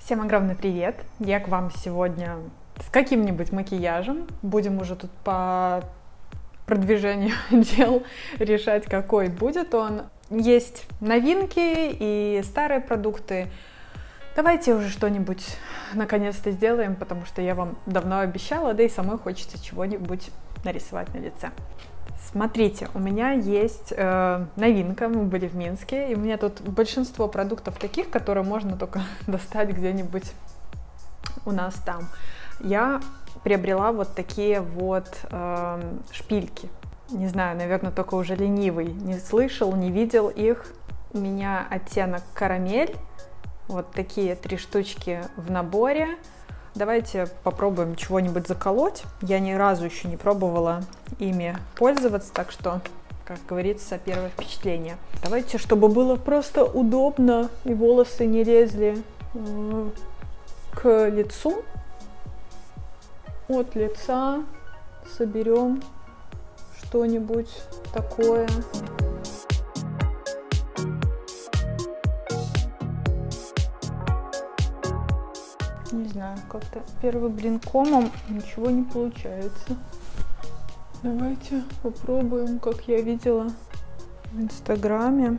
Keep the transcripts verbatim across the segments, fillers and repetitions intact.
Всем огромный привет! Я к вам сегодня с каким-нибудь макияжем. Будем уже тут по продвижению дел решать, какой будет он. Есть новинки и старые продукты. Давайте уже что-нибудь наконец-то сделаем, потому что я вам давно обещала, да и самой хочется чего-нибудь нарисовать на лице. Смотрите, у меня есть э, новинка, мы были в Минске, и у меня тут большинство продуктов таких, которые можно только достать где-нибудь у нас там. Я приобрела вот такие вот э, шпильки. Не знаю, наверное, только уже ленивый не слышал, не видел их. У меня оттенок карамель, вот такие три штучки в наборе. Давайте попробуем чего-нибудь заколоть. Я ни разу еще не пробовала ими пользоваться, так что, как говорится, первое впечатление. Давайте, чтобы было просто удобно и волосы не лезли к лицу. От лица соберем что-нибудь такое. Не знаю, как-то первым блинкомом ничего не получается. Давайте попробуем, как я видела в Инстаграме.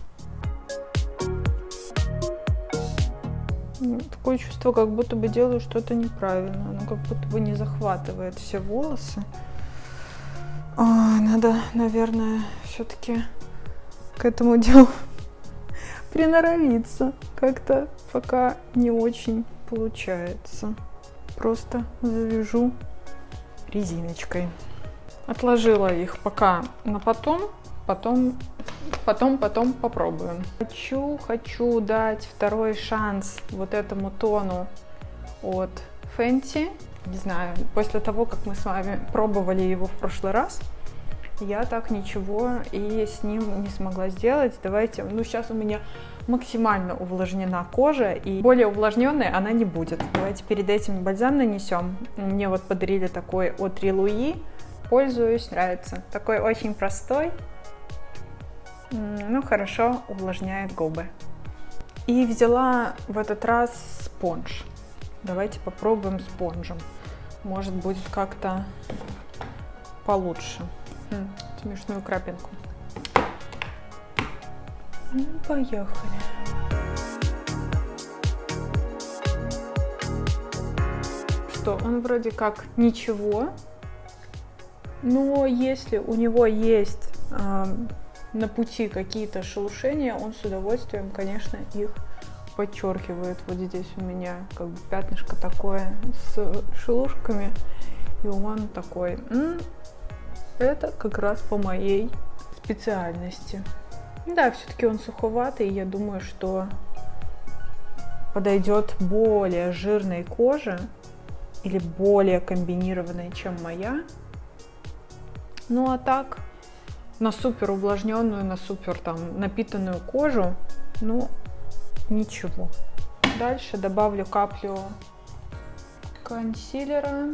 Такое чувство, как будто бы делаю что-то неправильно. Оно как будто бы не захватывает все волосы. Ой, надо, наверное, все-таки к этому делу приноровиться. Как-то пока не очень получается. Просто завяжу резиночкой. Отложила их пока на потом, потом, потом, потом попробуем. Хочу, хочу дать второй шанс вот этому тону от Fenty. Не знаю, после того, как мы с вами пробовали его в прошлый раз, я так ничего и с ним не смогла сделать. Давайте, ну сейчас у меня максимально увлажнена кожа, и более увлажненной она не будет. Давайте перед этим бальзам нанесем. Мне вот подарили такой от Rilou. Пользуюсь, нравится. Такой очень простой, ну хорошо увлажняет губы. И взяла в этот раз спонж. Давайте попробуем спонжем. Может будет как-то получше. М, смешную крапинку. Ну, поехали. Что, он вроде как ничего, но если у него есть э, на пути какие-то шелушения, он с удовольствием, конечно, их подчеркивает. Вот здесь у меня как бы пятнышко такое с шелушками, и он такой, М -м, это как раз по моей специальности. Да, все-таки он суховатый, и я думаю, что подойдет более жирной коже или более комбинированной, чем моя. Ну а так, на супер увлажненную, на супер там напитанную кожу, ну ничего. Дальше добавлю каплю консилера.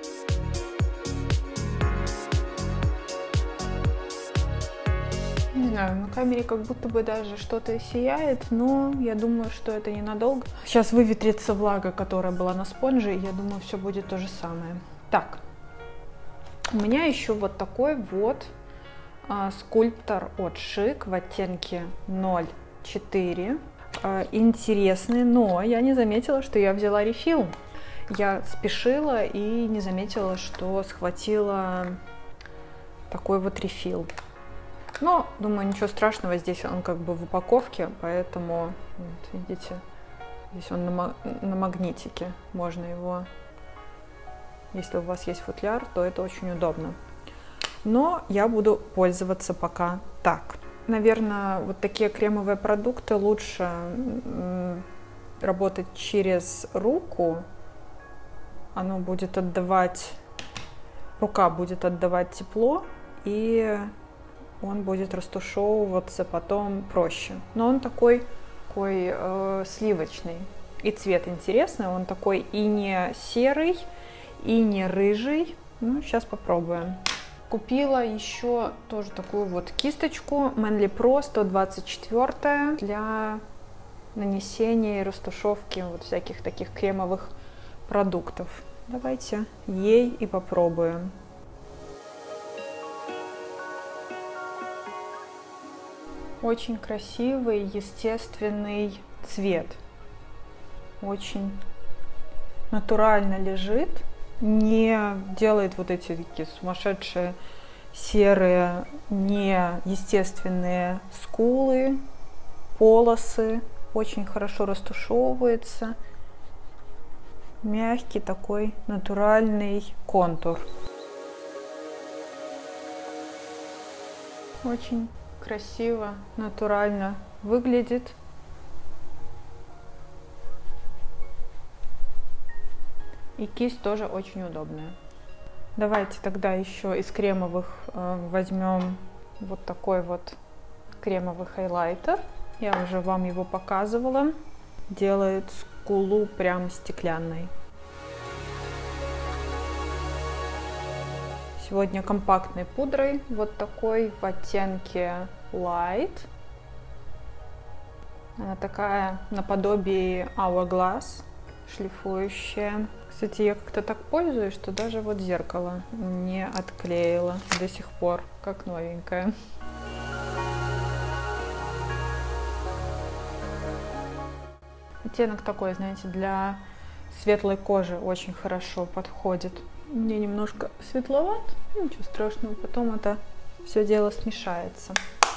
Не знаю, на камере как будто бы даже что-то сияет, но я думаю, что это ненадолго. Сейчас выветрится влага, которая была на спонже, и я думаю, все будет то же самое. Так, у меня еще вот такой вот а, скульптор от Шик в оттенке ноль четыре. А, интересный, но я не заметила, что я взяла рефил. Я спешила и не заметила, что схватила такой вот рефил. Но, думаю, ничего страшного, здесь он как бы в упаковке, поэтому, вот, видите, здесь он на, на магнитике, можно его, если у вас есть футляр, то это очень удобно. Но я буду пользоваться пока так. Наверное, вот такие кремовые продукты лучше работать через руку, оно будет отдавать, рука будет отдавать тепло, и он будет растушевываться потом проще. Но он такой, такой э, сливочный. И цвет интересный, он такой и не серый, и не рыжий. Ну, сейчас попробуем. Купила еще тоже такую вот кисточку Manly Pro сто двадцать четыре для нанесения и растушевки вот всяких таких кремовых продуктов. Давайте ей и попробуем. Очень красивый, естественный цвет. Очень натурально лежит, не делает вот эти такие сумасшедшие серые, неестественные скулы, полосы. Очень хорошо растушевывается. Мягкий такой натуральный контур. Очень красиво, натурально выглядит. И кисть тоже очень удобная. Давайте тогда еще из кремовых э, возьмем вот такой вот кремовый хайлайтер. Я уже вам его показывала. Делает скулу прям стеклянной. Сегодня компактной пудрой, вот такой в оттенке Light. Она такая наподобие Hourglass, шлифующая. Кстати, я как-то так пользуюсь, что даже вот зеркало не отклеила до сих пор, как новенькое. Оттенок такой, знаете, для светлой кожи очень хорошо подходит. Мне немножко светловат, ничего страшного, потом это все дело смешается.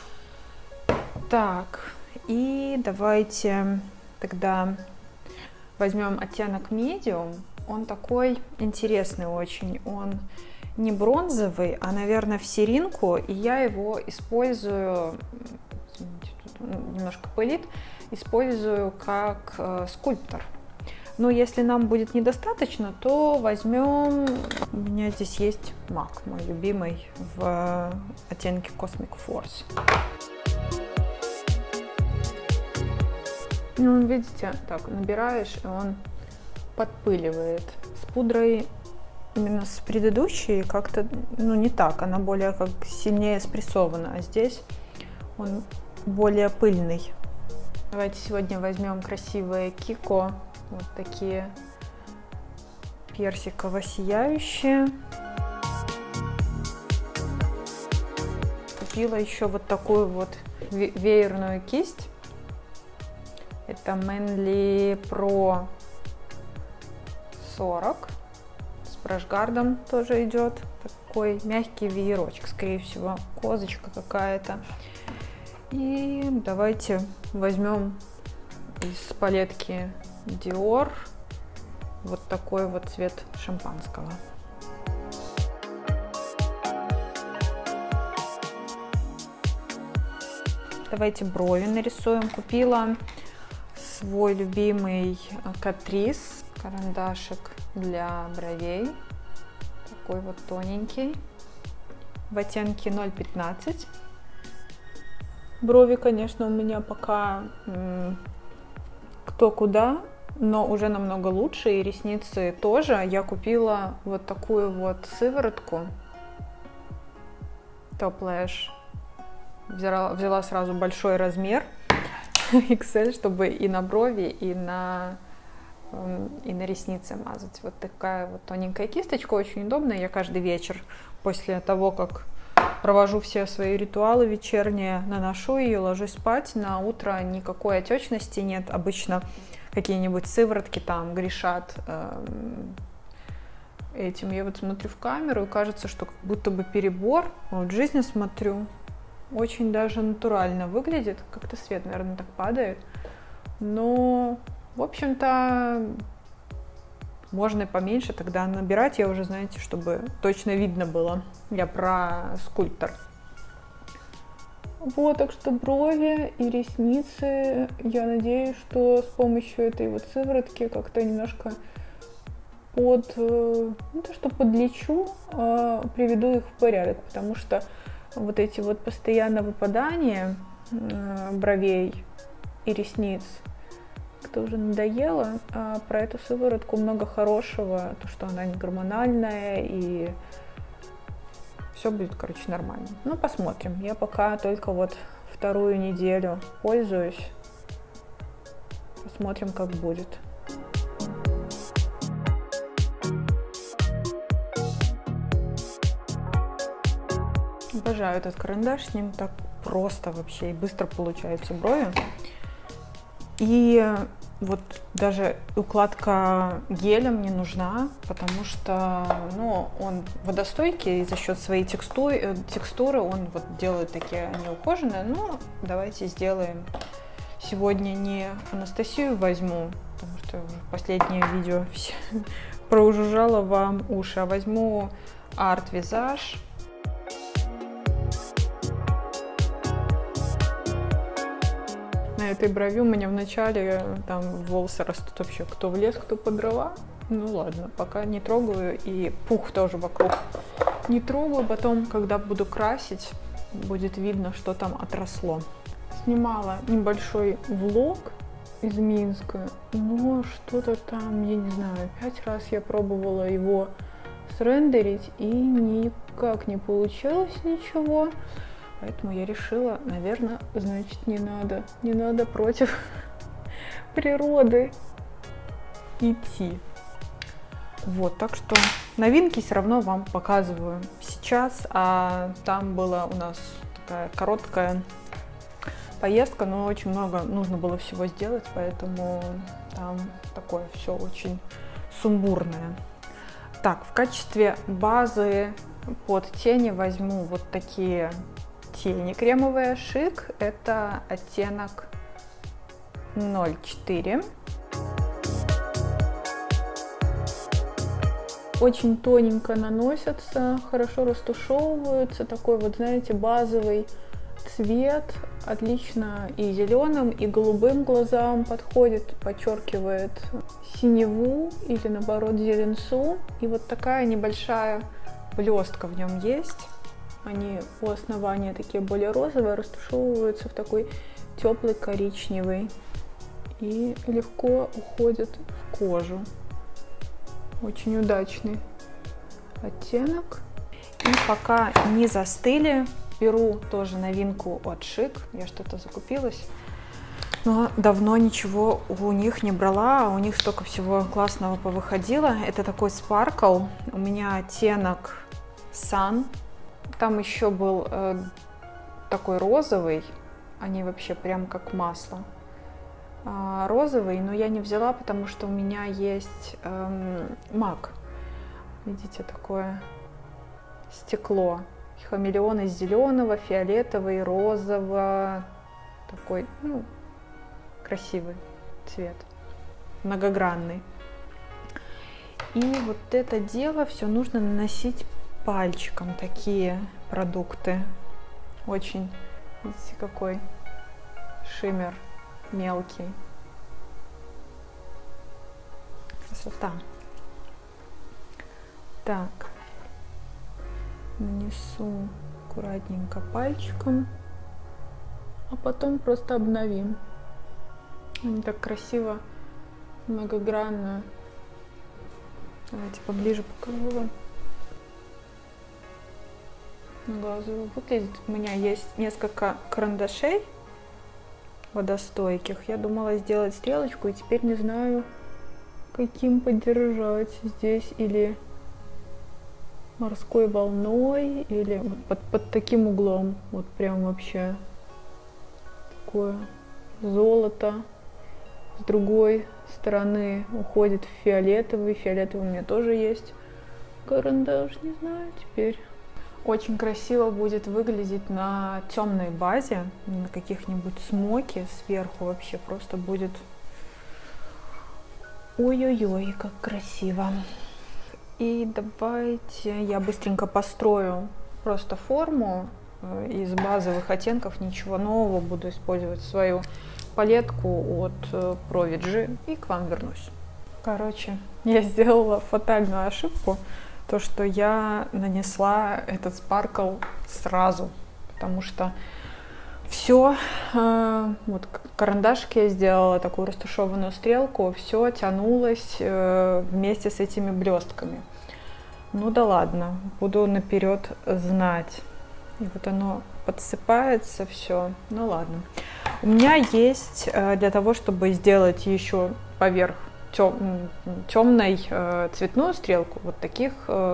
Так, и давайте тогда возьмем оттенок Medium. Он такой интересный очень. Он не бронзовый, а, наверное, в серинку. И я его использую, извините, тут немножко пылит, использую как э, скульптор. Но если нам будет недостаточно, то возьмем... У меня здесь есть MAC, мой любимый, в оттенке Cosmic Force. Ну, видите, так, набираешь, и он подпыливает. С пудрой именно с предыдущей как-то, ну, не так. Она более как сильнее спрессована, а здесь он более пыльный. Давайте сегодня возьмем красивые Kiko. Вот такие персиково-сияющие. Купила еще вот такую вот веерную кисть. Это Manly Pro сорок. С брашгардом тоже идет. Такой мягкий веерочек, скорее всего, козочка какая-то. И давайте возьмем из палетки Dior вот такой вот цвет шампанского. Давайте брови нарисуем. Купила свой любимый Catrice карандашик для бровей. Такой вот тоненький. В оттенке ноль пятнадцать. Брови, конечно, у меня пока кто куда, но уже намного лучше. И ресницы тоже. Я купила вот такую вот сыворотку Top Lash. Взяла, взяла сразу большой размер икс эль, чтобы и на брови, и на, и на ресницы мазать. Вот такая вот тоненькая кисточка, очень удобная. Я каждый вечер после того, как провожу все свои ритуалы вечерние, наношу ее, ложусь спать. На утро никакой отечности нет. Обычно какие-нибудь сыворотки там грешат э, этим. Я вот смотрю в камеру, и кажется, что как будто бы перебор. Вот в жизни смотрю. Очень даже натурально выглядит. Как-то свет, наверное, так падает. Но, в общем-то, можно и поменьше тогда набирать. Я уже, знаете, чтобы точно видно было. Я про скульптор. Вот, так что брови и ресницы. Я надеюсь, что с помощью этой вот сыворотки как-то немножко под... Не то, что подлечу, а приведу их в порядок. Потому что вот эти вот постоянно выпадания э, бровей и ресниц, как-то уже надоело. А про эту сыворотку много хорошего, то, что она не гормональная, и все будет, короче, нормально. Ну, посмотрим. Я пока только вот вторую неделю пользуюсь. Посмотрим, как будет. Обожаю этот карандаш, с ним так просто вообще и быстро получаются брови. И вот даже укладка гелем не нужна, потому что, ну, он водостойкий, и за счет своей текстуры, текстуры он вот делает такие неухоженные. Но давайте сделаем. Сегодня не Анастасию возьму, потому что последнее видео проужужжало вам уши, а возьму Art Visage. На этой брови у меня в начале там волосы растут вообще кто в лес, кто по дрова. Ну ладно, пока не трогаю, и пух тоже вокруг не трогаю. Потом, когда буду красить, будет видно, что там отросло. Снимала небольшой влог из Минска, но что-то там, я не знаю, пять раз я пробовала его срендерить, и никак не получилось ничего. Поэтому я решила, наверное, значит, не надо, не надо против природы идти. Вот, так что новинки все равно вам показываю сейчас. А там была у нас такая короткая поездка, но очень много нужно было всего сделать, поэтому там такое все очень сумбурное. Так, в качестве базы под тени возьму вот такие тени кремовые Шик. Это оттенок ноль четыре. Очень тоненько наносятся, хорошо растушевываются. Такой вот, знаете, базовый цвет. Отлично и зеленым, и голубым глазам подходит, подчеркивает синеву или наоборот зеленцу. И вот такая небольшая блестка в нем есть. Они у основания такие более розовые, растушевываются в такой теплый коричневый и легко уходят в кожу. Очень удачный оттенок. И пока не застыли, беру тоже новинку от Шик. Я что-то закупилась, но давно ничего у них не брала, а у них столько всего классного повыходило. Это такой Sparkle. У меня оттенок Sun. Там еще был э, такой розовый, они вообще прям как масло. А, розовый, но я не взяла, потому что у меня есть э, мак. Видите, такое стекло. Хамелеон из зеленого, фиолетовый, розового. Такой, ну, красивый цвет, многогранный. И вот это дело все нужно наносить пальчиком, такие продукты. Очень, видите, какой шиммер мелкий. Красота. Так, нанесу аккуратненько пальчиком, а потом просто обновим. Они так красиво, многогранно. Давайте поближе покажу вам. Глазу выглядит. У меня есть несколько карандашей водостойких. Я думала сделать стрелочку, и теперь не знаю, каким поддержать здесь, или морской волной, или под, под таким углом. Вот прям вообще такое золото. С другой стороны уходит в фиолетовый. Фиолетовый у меня тоже есть карандаш, не знаю теперь. Очень красиво будет выглядеть на темной базе, на каких-нибудь смоки сверху, вообще просто будет ой-ой-ой, как красиво. И давайте я быстренько построю просто форму из базовых оттенков, ничего нового, буду использовать свою палетку от Provigy и к вам вернусь. Короче, я сделала фатальную ошибку. То, что я нанесла этот спаркл сразу, потому что все, э, вот карандашик я сделала, такую растушеванную стрелку, все тянулось э, вместе с этими блестками. Ну да ладно, буду наперед знать. И вот оно подсыпается все, ну ладно. У меня есть для того, чтобы сделать еще поверх тем, темной цветную стрелку, вот таких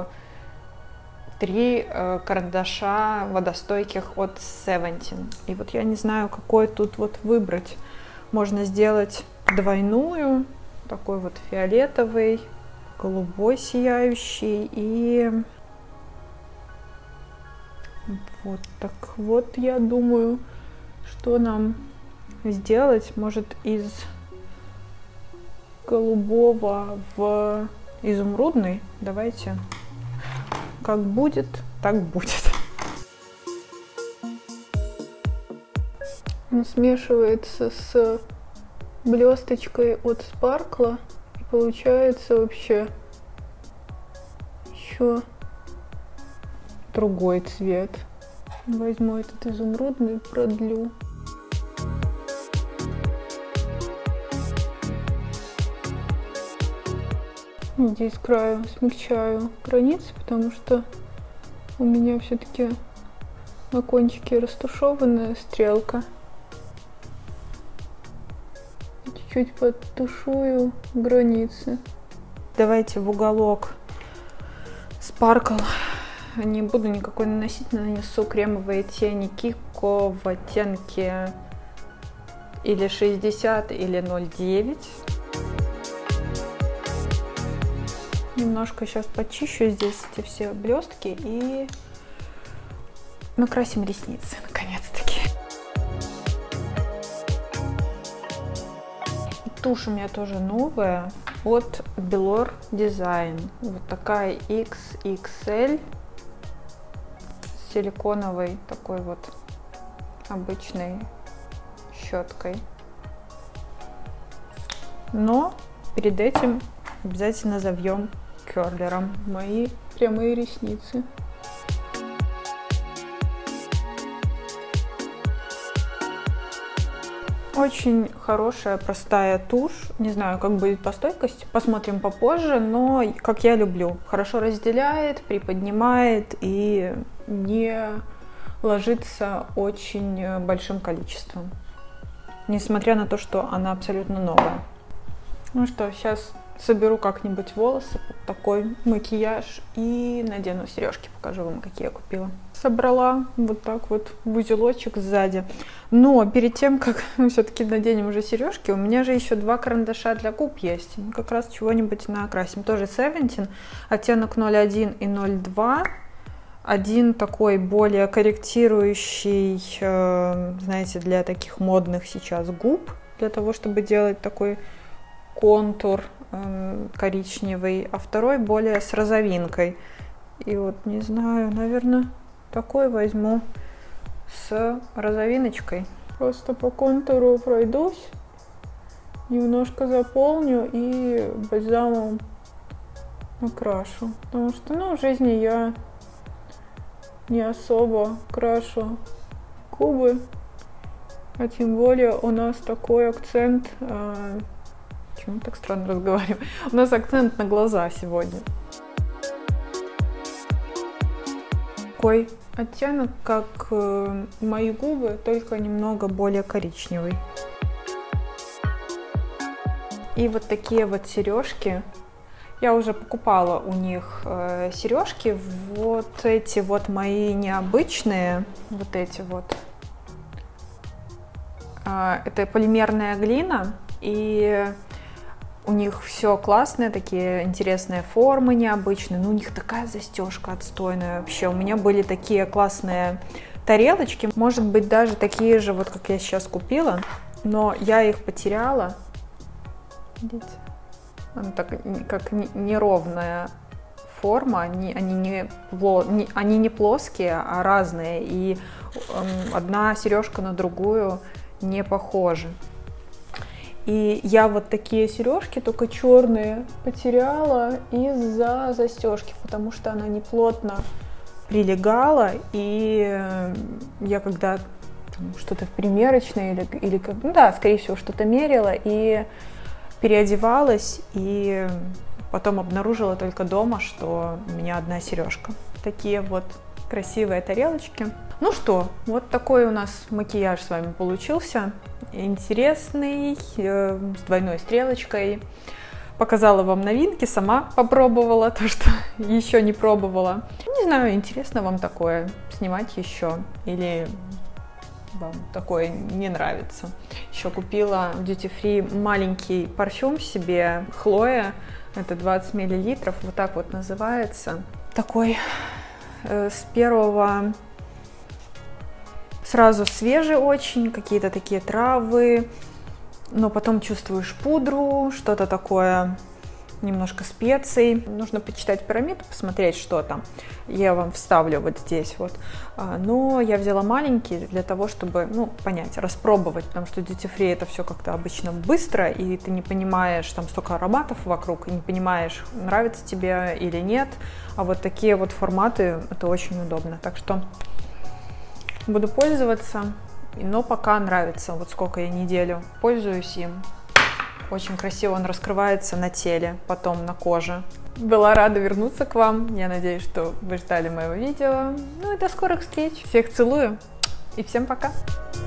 три карандаша водостойких от Seventeen. И вот я не знаю, какой тут вот выбрать. Можно сделать двойную, такой вот фиолетовый, голубой сияющий и вот так вот. Я думаю, что нам сделать, может, из голубого в изумрудный. Давайте, как будет, так будет. Он смешивается с блесточкой от Sparkle, и получается вообще еще другой цвет. Возьму этот изумрудный, продлю. Здесь с краю смягчаю границы, потому что у меня все-таки на кончике растушеванная стрелка. Чуть-чуть подтушую границы. Давайте в уголок Sparkle. Не буду никакой наносить, нанесу кремовые тени Kiko в оттенке или шестьдесят, или ноль девять. Немножко сейчас почищу здесь эти все блестки и накрасим ресницы, наконец-таки. Тушь у меня тоже новая от Belor Design. Вот такая икс икс эль с силиконовой такой вот обычной щеткой. Но перед этим обязательно завьем керлером мои прямые ресницы. Очень хорошая, простая тушь. Не знаю, как будет по стойкости, посмотрим попозже, но как я люблю. Хорошо разделяет, приподнимает и не ложится очень большим количеством. Несмотря на то, что она абсолютно новая. Ну что, сейчас соберу как-нибудь волосы под такой макияж и надену сережки, покажу вам, какие я купила. Собрала вот так вот в узелочек сзади. Но перед тем, как мы все-таки наденем уже сережки, у меня же еще два карандаша для губ есть. Мы как раз чего-нибудь накрасим. Тоже Seventeen, оттенок ноль один и ноль два. Один такой более корректирующий, знаете, для таких модных сейчас губ, для того, чтобы делать такой контур коричневый, а второй более с розовинкой. И вот, не знаю, наверное, такой возьму с розовиночкой. Просто по контуру пройдусь, немножко заполню и бальзамом накрашу. Потому что, ну, в жизни я не особо крашу губы, а тем более у нас такой акцент. Э, почему так странно разговариваю? У нас акцент на глаза сегодня. Такой оттенок, как э, мои губы, только немного более коричневый. И вот такие вот сережки. Я уже покупала у них э, сережки. Вот эти вот мои необычные. Вот эти вот. Э, это полимерная глина. И у них все классное, такие интересные формы необычные. Ну, у них такая застежка отстойная вообще. У меня были такие классные тарелочки. Может быть, даже такие же, вот как я сейчас купила. Но я их потеряла. Видите? Она так, как неровная форма. Они, они, не, не, они не плоские, а разные. И э, одна сережка на другую не похожа. И я вот такие сережки, только черные, потеряла из-за застежки, потому что она не плотно прилегала. И я когда что-то в примерочной или, или ну да, скорее всего, что-то мерила и переодевалась, и потом обнаружила только дома, что у меня одна сережка. Такие вот красивые тарелочки. Ну что, вот такой у нас макияж с вами получился. Интересный, э, с двойной стрелочкой. Показала вам новинки, сама попробовала то, что еще не пробовала. Не знаю, интересно вам такое снимать еще или вам такое не нравится. Еще купила в Duty Free маленький парфюм себе, Хлоя. Это двадцать миллилитров, вот так вот называется. Такой э, с первого сразу свежий очень, какие-то такие травы, но потом чувствуешь пудру, что-то такое, немножко специй. Нужно почитать пирамиду, посмотреть, что там. Я вам вставлю вот здесь вот. Но я взяла маленький для того, чтобы, ну, понять, распробовать, потому что Duty Free это все как-то обычно быстро, и ты не понимаешь, там столько ароматов вокруг, и не понимаешь, нравится тебе или нет. А вот такие вот форматы, это очень удобно. Так что буду пользоваться, но пока нравится. Вот сколько я неделю пользуюсь им. Очень красиво он раскрывается на теле, потом на коже. Была рада вернуться к вам. Я надеюсь, что вы ждали моего видео. Ну и до скорых встреч. Всех целую и всем пока.